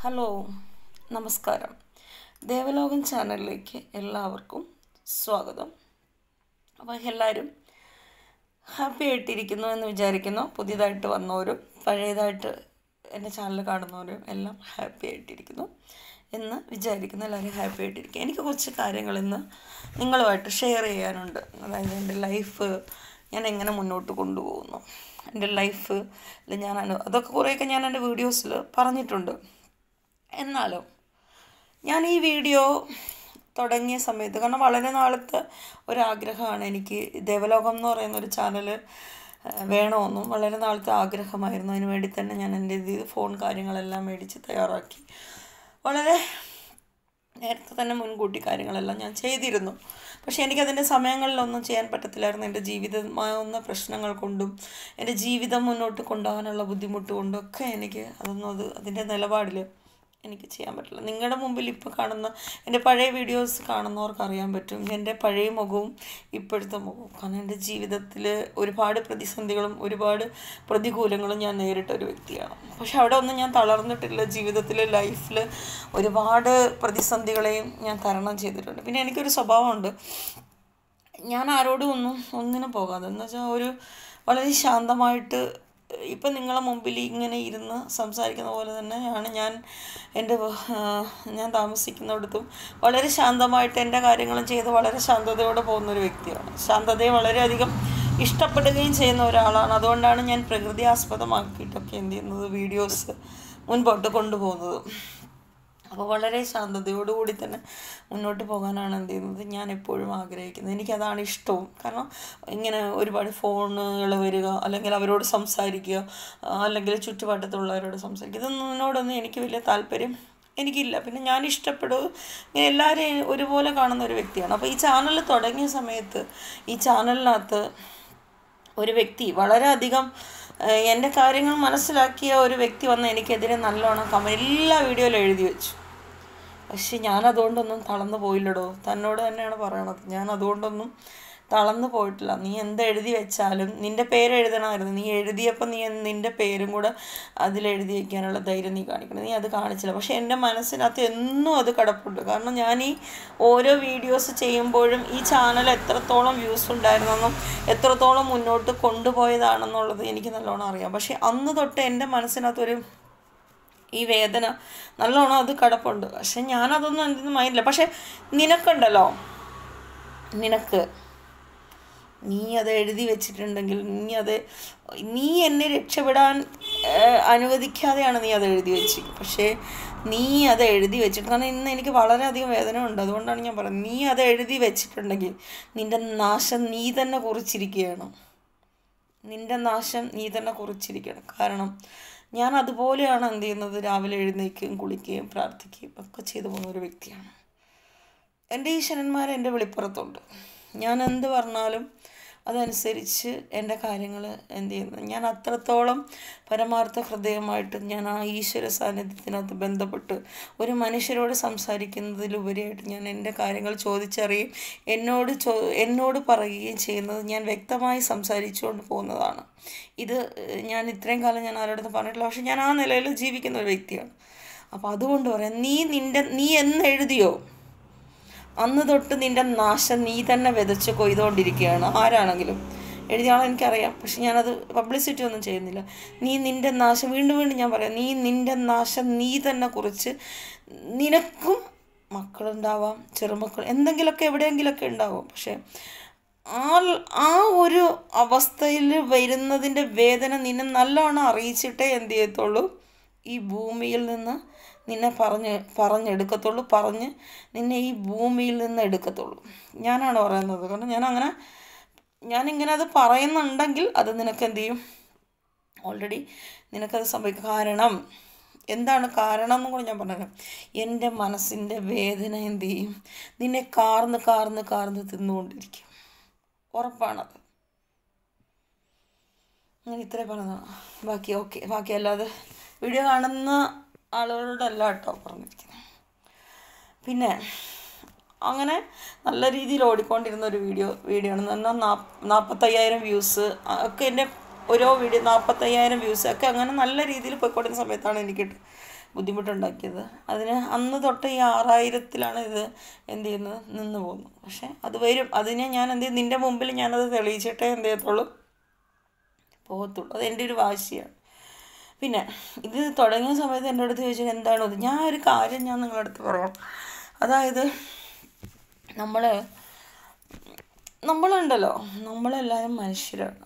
Hello നമസ്കാരം. ദേവലോകം ചാനലിലേക്ക് എല്ലാവർക്കും സ്വാഗതം. അപ്പോൾ എല്ലാവരും ഹാപ്പി ആയിട്ടിരിക്കുന്നു എന്ന് വിചാരിക്കുന്നു. പുതിയതായിട്ട് വന്നവരും പഴയതായിട്ട് എൻ്റെ ചാനൽ കാണുന്നവരും എല്ലാം ഹാപ്പി ആയിട്ടിരിക്കുന്നു എന്ന് വിചാരിക്കുന്നു. എല്ലാവരും ഹാപ്പി ആയിട്ടിരിക്കുക. എനിക്ക് കുറച്ച് കാര്യങ്ങൾ ഇന്ന് നിങ്ങളുമായിട്ട് ഷെയർ ചെയ്യാനുണ്ട്. അതായത് എൻ്റെ ലൈഫ് ഞാൻ എങ്ങനെ മുന്നോട്ട് കൊണ്ടുപോകുന്നു, എൻ്റെ ലൈഫ് അതൊക്കെ കുറേയൊക്കെ ഞാൻ എൻ്റെ വീഡിയോസിൽ പറഞ്ഞിട്ടുണ്ട്. എന്നാലും ഞാൻ ഈ വീഡിയോ തുടങ്ങിയ സമയത്ത്, കാരണം വളരെ നാളത്തെ ഒരാഗ്രഹമാണ് എനിക്ക് ദേവലോകം എന്ന് പറയുന്നൊരു ചാനൽ വേണമെന്നും വളരെ നാളത്തെ ആഗ്രഹമായിരുന്നു. അതിന് വേണ്ടി തന്നെ ഞാൻ എൻ്റെ ഫോൺ കാര്യങ്ങളെല്ലാം മേടിച്ച് തയ്യാറാക്കി വളരെ നേരത്തെ തന്നെ മുൻകൂട്ടി കാര്യങ്ങളെല്ലാം ഞാൻ ചെയ്തിരുന്നു. പക്ഷേ എനിക്കതിൻ്റെ സമയങ്ങളിലൊന്നും ചെയ്യാൻ പറ്റത്തില്ലായിരുന്നു. എൻ്റെ ജീവിതമാവുന്ന പ്രശ്നങ്ങൾ കൊണ്ടും എൻ്റെ ജീവിതം മുന്നോട്ട് കൊണ്ടുപോകാനുള്ള ബുദ്ധിമുട്ട് കൊണ്ടും ഒക്കെ എനിക്ക് അതിൻ്റെ നിലപാടിൽ എനിക്ക് ചെയ്യാൻ പറ്റില്ല. നിങ്ങളുടെ മുമ്പിൽ ഇപ്പോൾ കാണുന്ന എൻ്റെ പഴയ വീഡിയോസ് കാണുന്നവർക്ക് അറിയാൻ പറ്റും എൻ്റെ പഴയ മുഖവും ഇപ്പോഴത്തെ മുഖവും. കാരണം എൻ്റെ ജീവിതത്തിൽ ഒരുപാട് പ്രതിസന്ധികളും ഒരുപാട് പ്രതികൂലങ്ങളും ഞാൻ നേരിട്ടൊരു വ്യക്തിയാണ്. പക്ഷെ അവിടെ ഒന്നും ഞാൻ തളർന്നിട്ടില്ല. ജീവിതത്തിൽ ലൈഫിൽ ഒരുപാട് പ്രതിസന്ധികളെയും ഞാൻ തരണം ചെയ്തിട്ടുണ്ട്. പിന്നെ എനിക്കൊരു സ്വഭാവമുണ്ട്, ഞാൻ ആരോടും ഒന്നിനും പോകാതെ എന്ന് വെച്ചാൽ വളരെ ശാന്തമായിട്ട് ഇപ്പം നിങ്ങളെ മുമ്പിൽ ഇങ്ങനെ ഇരുന്ന് സംസാരിക്കുന്ന പോലെ തന്നെയാണ് ഞാൻ താമസിക്കുന്നിടത്തും വളരെ ശാന്തമായിട്ട് എൻ്റെ കാര്യങ്ങളും ചെയ്ത് വളരെ ശാന്തതയോടെ പോകുന്നൊരു വ്യക്തിയാണ്. ശാന്തതയെ വളരെയധികം ഇഷ്ടപ്പെടുകയും ചെയ്യുന്ന ഒരാളാണ്. അതുകൊണ്ടാണ് ഞാൻ പ്രകൃതി ആസ്പദമാക്കിയിട്ടൊക്കെ വീഡിയോസ് മുൻപോട്ട് കൊണ്ടുപോകുന്നത്. അപ്പോൾ വളരെ ശാന്തതയോടുകൂടി തന്നെ മുന്നോട്ട് പോകാനാണ് ഞാൻ എപ്പോഴും ആഗ്രഹിക്കുന്നത്. എനിക്കതാണ് ഇഷ്ടവും. കാരണം ഇങ്ങനെ ഒരുപാട് ഫോണുകൾ വരിക, അല്ലെങ്കിൽ അവരോട് സംസാരിക്കുക, അല്ലെങ്കിൽ ചുറ്റുപാട്ടത്തുള്ളവരോട് സംസാരിക്കുക, ഇതൊന്നിനോടൊന്നും എനിക്ക് വലിയ താല്പര്യം എനിക്കില്ല. പിന്നെ ഞാൻ ഇഷ്ടപ്പെടും ഇങ്ങനെ എല്ലാവരെയും ഒരുപോലെ കാണുന്ന ഒരു വ്യക്തിയാണ്. അപ്പോൾ ഈ ചാനൽ തുടങ്ങിയ സമയത്ത് ഈ ചാനലിനകത്ത് ഒരു വ്യക്തി വളരെയധികം എൻ്റെ കാര്യങ്ങൾ മനസ്സിലാക്കിയ ഒരു വ്യക്തി വന്ന് എനിക്കെതിരെ നല്ലോണം എല്ലാ വീഡിയോയിലും എഴുതി വെച്ചു. പക്ഷെ ഞാനതുകൊണ്ടൊന്നും തളർന്നു പോയില്ലടോ. തന്നോട് തന്നെയാണ് പറയണത്. ഞാൻ അതുകൊണ്ടൊന്നും തളർന്നു പോയിട്ടില്ല. നീ എന്തെഴുതി വെച്ചാലും നിൻ്റെ പേര് എഴുതണമായിരുന്നു. നീ എഴുതിയപ്പോൾ നിൻ്റെ പേരും കൂടെ അതിലെഴുതി വയ്ക്കാനുള്ള ധൈര്യം നീ കാണിക്കണം. നീ അത് കാണിച്ചില്ല. പക്ഷെ എൻ്റെ മനസ്സിനകത്ത് എന്നും അത് കിടപ്പുണ്ട്. കാരണം ഞാൻ ഈ ഓരോ വീഡിയോസ് ചെയ്യുമ്പോഴും ഈ ചാനൽ എത്രത്തോളം വ്യൂസ് ഉണ്ടായിരുന്നെന്നും എത്രത്തോളം മുന്നോട്ട് കൊണ്ടുപോയതാണെന്നുള്ളത് എനിക്ക് നല്ലോണം അറിയാം. പക്ഷെ അന്ന് തൊട്ട് എൻ്റെ മനസ്സിനകത്തൊരു ഈ വേദന നല്ലോണം അത് കിടപ്പുണ്ട്. പക്ഷെ ഞാനതൊന്നും എന്തെങ്കിലും മൈൻഡില്ല. പക്ഷെ നിനക്കുണ്ടല്ലോ, നീ അത് എഴുതി വെച്ചിട്ടുണ്ടെങ്കിൽ നീ എന്നെ രക്ഷപ്പെടാൻ അനുവദിക്കാതെയാണ് നീ അത് എഴുതി വെച്ചത്. പക്ഷേ നീ അത് എഴുതി വെച്ചിട്ട്, കാരണം ഇന്ന് എനിക്ക് വളരെയധികം വേദന ഉണ്ട്. അതുകൊണ്ടാണ് ഞാൻ പറയുന്നത്, നീ അത് എഴുതി വെച്ചിട്ടുണ്ടെങ്കിൽ നിൻ്റെ നാശം നീ തന്നെ കുറിച്ചിരിക്കുകയാണ്. കാരണം ഞാൻ അതുപോലെയാണ് രാവിലെ എഴുന്നേൽക്കുകയും കുളിക്കുകയും പ്രാർത്ഥിക്കുകയും ഒക്കെ ചെയ്തു പോകുന്ന ഒരു വ്യക്തിയാണ്. എൻ്റെ ഈശ്വരന്മാർ എൻ്റെ വെളിപ്പുറത്തുണ്ട്. ഞാൻ എന്ത് പറഞ്ഞാലും അതനുസരിച്ച് എൻ്റെ കാര്യങ്ങൾ ഞാൻ അത്രത്തോളം പരമാർത്ഥ ഹൃദയമായിട്ട് ഞാൻ ആ ഈശ്വര സാന്നിധ്യത്തിനകത്ത് ബന്ധപ്പെട്ട് ഒരു മനുഷ്യരോട് സംസാരിക്കുന്നതിലുപരിയായിട്ട് ഞാൻ എൻ്റെ കാര്യങ്ങൾ ചോദിച്ചറിയും എന്നോട് പറയുകയും ചെയ്യുന്നത് ഞാൻ വ്യക്തമായി സംസാരിച്ചുകൊണ്ട് പോകുന്നതാണ്. ഇത് ഞാൻ ഇത്രയും കാലം ഞാൻ ആരോടൊന്നും പറഞ്ഞിട്ടില്ല. പക്ഷെ ഞാൻ ആ നിലയിൽ ജീവിക്കുന്ന ഒരു വ്യക്തിയാണ്. അപ്പോൾ അതുകൊണ്ട് പറയാം, നീ എന്നെഴുതിയോ അന്ന് തൊട്ട് നിൻ്റെ നാശം നീ തന്നെ വിതച്ച് കൊയ്തുകൊണ്ടിരിക്കുകയാണ്. ആരാണെങ്കിലും എഴുതിയാളെ എനിക്കറിയാം. പക്ഷെ ഞാനത് പബ്ലിസിറ്റി ഒന്നും ചെയ്യുന്നില്ല. നിൻ്റെ നാശം വീണ്ടും ഞാൻ പറയാം, നിൻ്റെ നാശം നീ തന്നെ കുറിച്ച്, നിനക്കും മക്കളുണ്ടാവാം, ചെറുമക്കൾ എന്തെങ്കിലുമൊക്കെ എവിടെയെങ്കിലുമൊക്കെ ഉണ്ടാവും. പക്ഷെ ആ ഒരു അവസ്ഥയിൽ വരുന്നതിൻ്റെ വേദന നിന്നെ നല്ലോണം അറിയിച്ചിട്ടേ ചെയ്യത്തുള്ളൂ ഈ ഭൂമിയിൽ നിന്ന് നിന്നെ പറഞ്ഞ് നിന്നെ ഈ ഭൂമിയിൽ നിന്ന് എടുക്കത്തുള്ളൂ. ഞാനാണ് പറയുന്നത്. കാരണം ഞാനിങ്ങനെ അത് പറയുന്നുണ്ടെങ്കിൽ അത് നിനക്ക് ഓൾറെഡി നിനക്കത് സംഭവിക്കും. എന്താണ് കാരണം എന്നും കൂടെ ഞാൻ പറഞ്ഞുതരാം. എൻ്റെ മനസ്സിൻ്റെ വേദന നിന്നെ കാർന്ന് തിന്നുകൊണ്ടിരിക്കും. ഉറപ്പാണത്. ഞാൻ ഇത്രേ പറഞ്ഞതാണ്. ബാക്കി അല്ലാതെ വീഡിയോ കാണുന്ന ആളുകളോടല്ല കേട്ടോ പറഞ്ഞിരിക്കുന്നത്. പിന്നെ അങ്ങനെ നല്ല രീതിയിൽ ഓടിക്കൊണ്ടിരുന്ന ഒരു വീഡിയോ ആണ്. എന്നാൽ 45,000 വ്യൂസ് ഒക്കെ എൻ്റെ ഓരോ വീഡിയോ 45,000 വ്യൂസ് ഒക്കെ അങ്ങനെ നല്ല രീതിയിൽ പോയിക്കൊണ്ടിരുന്ന സമയത്താണ് എനിക്ക് ബുദ്ധിമുട്ടുണ്ടാക്കിയത്. അതിന് അന്ന് തൊട്ട് ഈ 6000-ലാണ് ഇത് എന്ത് ചെയ്യുന്നത്, നിന്ന് പോകുന്നത്. പക്ഷേ അത് വരും, അതിനെ ഞാൻ എന്ത് ചെയ്യും, നിൻ്റെ മുമ്പിൽ ഞാനത് തെളിയിച്ചിട്ടേ എന്ത് ചെയ്യത്തുള്ളൂ, പോകത്തുള്ളൂ. അതെൻ്റെ ഒരു വാശിയാണ്. പിന്നെ ഇത് തുടങ്ങിയ സമയത്ത് എൻ്റെ അടുത്ത് ചോദിച്ചാൽ എന്താണോ അത്, ഞാൻ ഒരു കാര്യം ഞാൻ നിങ്ങളുടെ അടുത്ത് പറയാം. അതായത് നമ്മളുണ്ടല്ലോ, നമ്മളെല്ലാവരും മനുഷ്യരാണ്.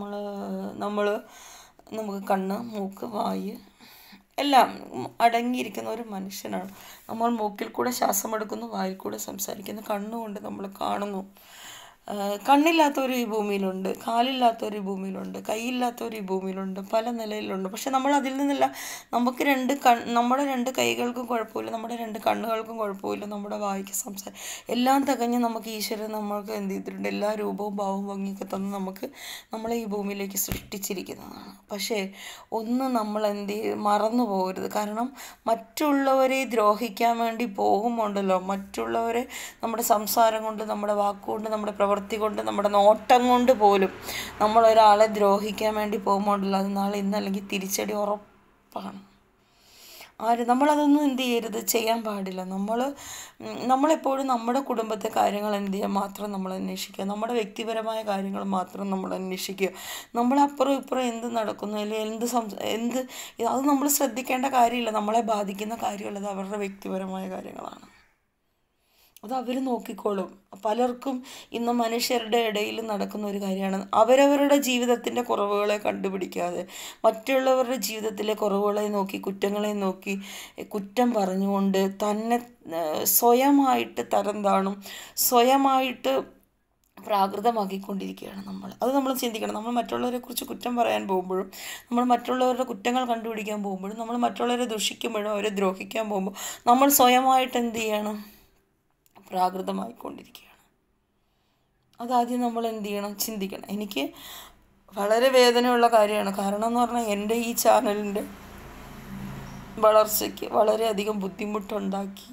നമുക്ക് കണ്ണ്, മൂക്ക്, വായ് എല്ലാം അടങ്ങിയിരിക്കുന്ന ഒരു മനുഷ്യനാണ്. നമ്മൾ മൂക്കിൽ കൂടെ ശ്വാസമെടുക്കുന്നു, വായിൽ കൂടെ സംസാരിക്കുന്നു, കണ്ണുകൊണ്ട് നമ്മൾ കാണുന്നു. കണ്ണില്ലാത്തവർ ഈ ഭൂമിയിലുണ്ട്, കാലില്ലാത്തവർ ഈ ഭൂമിയിലുണ്ട്, കൈയില്ലാത്തവർ ഈ ഭൂമിയിലുണ്ട്, പല നിലയിലുണ്ട്. പക്ഷെ നമ്മൾ അതിൽ നിന്നല്ല, നമുക്ക് നമ്മുടെ 2 കൈകൾക്കും കുഴപ്പമില്ല, നമ്മുടെ 2 കണ്ണുകൾക്കും കുഴപ്പമില്ല, നമ്മുടെ വായിക്ക് എല്ലാം തികഞ്ഞ് നമുക്ക് ഈശ്വരൻ നമ്മൾക്ക് എന്ത് ചെയ്തിട്ടുണ്ട്, എല്ലാ രൂപവും ഭാവവും ഭംഗിയൊക്കെ തന്ന് നമ്മളെ ഈ ഭൂമിയിലേക്ക് സൃഷ്ടിച്ചിരിക്കുന്നതാണ്. പക്ഷേ ഒന്ന് നമ്മൾ മറന്നു പോകരുത്. കാരണം മറ്റുള്ളവരെ ദ്രോഹിക്കാൻ വേണ്ടി പോകുമ്പോണ്ടല്ലോ, മറ്റുള്ളവരെ നമ്മുടെ സംസാരം കൊണ്ട്, നമ്മുടെ വാക്കുകൊണ്ട്, നമ്മുടെ പ്രവൃത്തി കൊണ്ട്, നമ്മുടെ നോട്ടം കൊണ്ട് പോലും നമ്മളൊരാളെ ദ്രോഹിക്കാൻ വേണ്ടി പോകുമ്പോണ്ടല്ലോ, അത് നാളെ ഇന്നല്ലെങ്കിൽ തിരിച്ചടി ഉറപ്പാണ്. നമ്മളതൊന്നും എന്ത് ചെയ്യരുത്, ചെയ്യാൻ പാടില്ല. നമ്മളെപ്പോഴും നമ്മുടെ കുടുംബത്തെ കാര്യങ്ങൾ എന്ത് ചെയ്യുക മാത്രം നമ്മൾ അന്വേഷിക്കുക, നമ്മുടെ വ്യക്തിപരമായ കാര്യങ്ങൾ മാത്രം നമ്മൾ അന്വേഷിക്കുക. നമ്മളപ്പുറം ഇപ്പുറം എന്ത് നടക്കുന്നു, അല്ലെങ്കിൽ അത് നമ്മൾ ശ്രദ്ധിക്കേണ്ട കാര്യമില്ല. നമ്മളെ ബാധിക്കുന്ന കാര്യമല്ല, അത് അവരുടെ വ്യക്തിപരമായ കാര്യങ്ങളാണ്. അത് അവർ നോക്കിക്കോളും. പലർക്കും ഇന്ന് മനുഷ്യരുടെ ഇടയിൽ നടക്കുന്ന ഒരു കാര്യമാണ്, അവരവരുടെ ജീവിതത്തിൻ്റെ കുറവുകളെ കണ്ടുപിടിക്കാതെ മറ്റുള്ളവരുടെ ജീവിതത്തിലെ കുറവുകളെ നോക്കി, കുറ്റങ്ങളെ നോക്കി, കുറ്റം പറഞ്ഞുകൊണ്ട് തന്നെ സ്വയമായിട്ട് തരം താണും, സ്വയമായിട്ട് പ്രാകൃതമാക്കിക്കൊണ്ടിരിക്കുകയാണ് അത് നമ്മൾ ചിന്തിക്കണം. നമ്മൾ മറ്റുള്ളവരെക്കുറിച്ച് കുറ്റം പറയാൻ പോകുമ്പോഴും, നമ്മൾ മറ്റുള്ളവരുടെ കുറ്റങ്ങൾ കണ്ടുപിടിക്കാൻ പോകുമ്പോഴും, നമ്മൾ മറ്റുള്ളവരെ ദുഷിക്കുമ്പോഴും, അവരെ ദ്രോഹിക്കാൻ പോകുമ്പോൾ നമ്മൾ സ്വയമായിട്ട് എന്ത് ചെയ്യണം, പ്രാകൃതമായിക്കൊണ്ടിരിക്കുകയാണ്. അതാദ്യം നമ്മൾ എന്ത് ചെയ്യണം, ചിന്തിക്കണം. എനിക്ക് വളരെ വേദനയുള്ള കാര്യമാണ്. കാരണം എന്ന് പറഞ്ഞാൽ എൻ്റെ ഈ ചാനലിൻ്റെ വളർച്ചയ്ക്ക് വളരെയധികം ബുദ്ധിമുട്ടുണ്ടാക്കി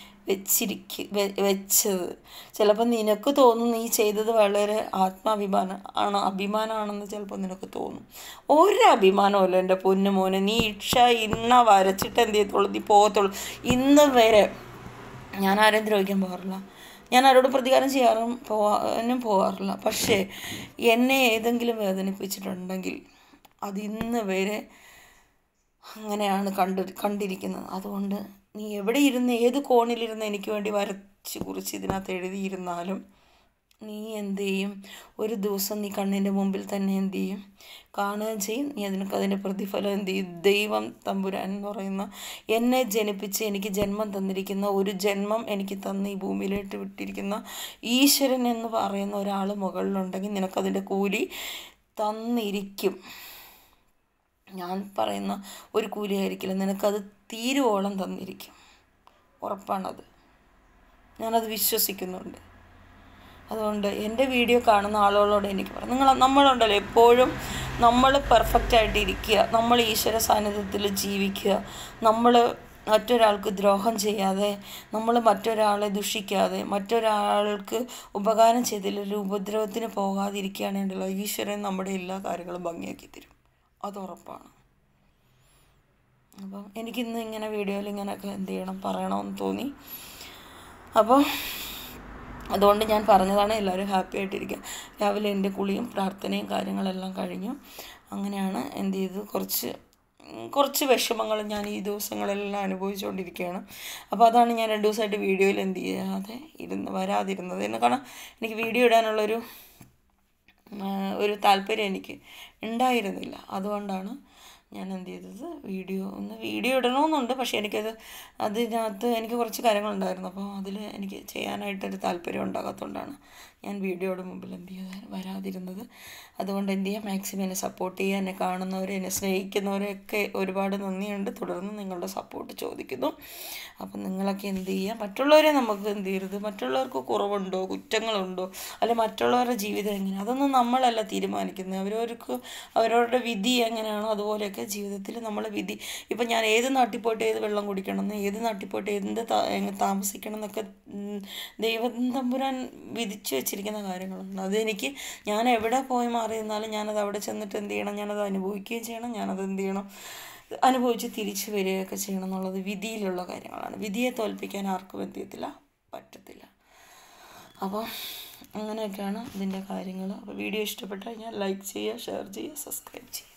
വെച്ചത് ചിലപ്പോൾ നിനക്ക് തോന്നും നീ ചെയ്തത് വളരെ അഭിമാനമാണെന്ന് ചിലപ്പോൾ നിനക്ക് തോന്നും. ഒരു അഭിമാനമല്ല എൻ്റെ പൊന്നു മോനെ. നീ വരച്ചിട്ട് എന്ത് ചെയ്യത്തുള്ളൂ, നീ പോകത്തുള്ളൂ. ഇന്ന് വരെ ഞാൻ ആരെയും ദ്രോഹിക്കാൻ പോകാറില്ല, ഞാൻ ആരോടും പ്രതികാരം പോകാറില്ല. പക്ഷേ എന്നെ ഏതെങ്കിലും വേദനിപ്പിച്ചിട്ടുണ്ടെങ്കിൽ അതിന്ന് വരെ അങ്ങനെയാണ് കണ്ടിരിക്കുന്നത്. അതുകൊണ്ട് നീ എവിടെ ഇരുന്ന്, ഏത് കോണിലിരുന്ന് എനിക്ക് വേണ്ടി വരച്ച് കുറിച്ച് ഇതിനകത്ത് എഴുതിയിരുന്നാലും നീ എന്ത് ചെയ്യും, ഒരു ദിവസം നീ കണ്ണിൻ്റെ മുമ്പിൽ തന്നെ എന്ത് ചെയ്യും, കാണുകയും ചെയ്യും. നീ അതിൻ്റെ പ്രതിഫലം എന്ത് ചെയ്യും, ദൈവം തമ്പുരാൻ എന്ന് പറയുന്ന എന്നെ ജനിപ്പിച്ച് എനിക്ക് ജന്മം തന്നിരിക്കുന്ന, ഒരു ജന്മം എനിക്ക് തന്ന് ഈ ഭൂമിയിലേക്ക് വിട്ടിരിക്കുന്ന ഈശ്വരൻ എന്ന് പറയുന്ന ഒരാൾ മുകളിലുണ്ടെങ്കിൽ നിനക്കതിൻ്റെ കൂലി തന്നിരിക്കും. ഞാൻ പറയുന്ന ഒരു കൂലിയായിരിക്കില്ല, നിനക്കത് തീരുവോളം തന്നിരിക്കും, ഉറപ്പാണത്. ഞാനത് വിശ്വസിക്കുന്നുണ്ട്. അതുകൊണ്ട് എൻ്റെ വീഡിയോ കാണുന്ന ആളുകളോട് എനിക്ക് പറയാം, നമ്മളുണ്ടല്ലോ എപ്പോഴും നമ്മൾ പെർഫെക്റ്റായിട്ട് ഇരിക്കുക, നമ്മൾ ഈശ്വര സാന്നിധ്യത്തിൽ ജീവിക്കുക, നമ്മൾ മറ്റൊരാൾക്ക് ദ്രോഹം ചെയ്യാതെ, നമ്മൾ മറ്റൊരാളെ ദുഷിക്കാതെ, മറ്റൊരാൾക്ക് ഉപകാരം ചെയ്തില്ലൊരു ഉപദ്രവത്തിന് പോകാതിരിക്കുകയാണെങ്കിലോ ഈശ്വരൻ നമ്മുടെ എല്ലാ കാര്യങ്ങളും ഭംഗിയാക്കി തരും, അത് ഉറപ്പാണ്. അപ്പം എനിക്കിന്ന് ഇങ്ങനെ വീഡിയോയിൽ ഇങ്ങനെയൊക്കെ എന്ത് ചെയ്യണം, പറയണമെന്ന് തോന്നി. അപ്പോൾ അതുകൊണ്ട് ഞാൻ പറഞ്ഞതാണ്. എല്ലാവരും ഹാപ്പി ആയിട്ടിരിക്കുക. രാവിലെ എൻ്റെ കുളിയും പ്രാർത്ഥനയും കാര്യങ്ങളെല്ലാം കഴിഞ്ഞു. അങ്ങനെയാണ് എന്ത് ചെയ്തത്, കുറച്ച് വിഷമങ്ങൾ ഞാൻ ഈ ദിവസങ്ങളെല്ലാം അനുഭവിച്ചുകൊണ്ടിരിക്കുകയാണ്. അപ്പോൾ അതാണ് ഞാൻ 2 ദിവസമായിട്ട് വീഡിയോയിൽ എന്ത് ചെയ്യാതെ വരാതിരുന്നത്. എന്നെ കാരണം എനിക്ക് വീഡിയോ ഇടാനുള്ളൊരു താല്പര്യം എനിക്ക് ഉണ്ടായിരുന്നില്ല. അതുകൊണ്ടാണ് ഞാൻ എന്ത് ചെയ്തത്, വീഡിയോ ഇടണമെന്നുണ്ട്. പക്ഷേ അതിനകത്ത് എനിക്ക് കുറച്ച് കാര്യങ്ങളുണ്ടായിരുന്നു. അപ്പോൾ അതിൽ എനിക്ക് ചെയ്യാനായിട്ടൊരു താല്പര്യം ഉണ്ടാകാത്തതുകൊണ്ടാണ് ഞാൻ വീഡിയോയുടെ മുമ്പിൽ എന്ത് ചെയ്ത് വരാതിരുന്നത്. അതുകൊണ്ട് എന്ത് ചെയ്യുക, മാക്സിമം എന്നെ സപ്പോർട്ട് ചെയ്യുക. എന്നെ കാണുന്നവരെ, എന്നെ സ്നേഹിക്കുന്നവരെയൊക്കെ ഒരുപാട് നന്ദിയുണ്ട്. തുടർന്ന് നിങ്ങളുടെ സപ്പോർട്ട് ചോദിക്കുന്നു. അപ്പം നിങ്ങളൊക്കെ എന്ത് ചെയ്യുക, മറ്റുള്ളവരെ നമുക്ക് എന്ത് ചെയ്യരുത്, മറ്റുള്ളവർക്ക് കുറവുണ്ടോ, കുറ്റങ്ങളുണ്ടോ, അല്ലെങ്കിൽ മറ്റുള്ളവരുടെ ജീവിതം എങ്ങനെയാണ്, അതൊന്നും നമ്മളല്ല തീരുമാനിക്കുന്നത്. അവരവരുടെ വിധി എങ്ങനെയാണോ അതുപോലെയൊക്കെ ജീവിതത്തിൽ നമ്മൾ വിധി. ഇപ്പം ഞാൻ ഏത് നാട്ടിൽ പോയിട്ട് ഏത് വെള്ളം കുടിക്കണമെന്ന്, ഏത് നാട്ടിൽ പോയിട്ട് താമസിക്കണം എന്നൊക്കെ ദൈവം തമ്പുരാൻ വിധിച്ചു വെച്ചിരിക്കുന്ന കാര്യങ്ങളുണ്ട്. അതെനിക്ക് ഞാൻ എവിടെ പോയി മാറി നിന്നാലും ഞാനത് അവിടെ ചെന്നിട്ട് എന്ത് ചെയ്യണം, ഞാനത് അനുഭവിക്കുകയും ചെയ്യണം. ഞാനത് എന്ത് ചെയ്യണം, അനുഭവിച്ച് തിരിച്ചു വരികയൊക്കെ ചെയ്യണം എന്നുള്ളത് വിധിയിലുള്ള കാര്യങ്ങളാണ്. വിധിയെ തോൽപ്പിക്കാൻ ആർക്കും എന്ത് ചെയ്യത്തില്ല, പറ്റത്തില്ല. അപ്പോൾ അങ്ങനെയൊക്കെയാണ് ഇതിൻ്റെ കാര്യങ്ങൾ. അപ്പോൾ വീഡിയോ ഇഷ്ടപ്പെട്ടാൽ ലൈക്ക് ചെയ്യുക, ഷെയർ ചെയ്യുക, സബ്സ്ക്രൈബ് ചെയ്യുക.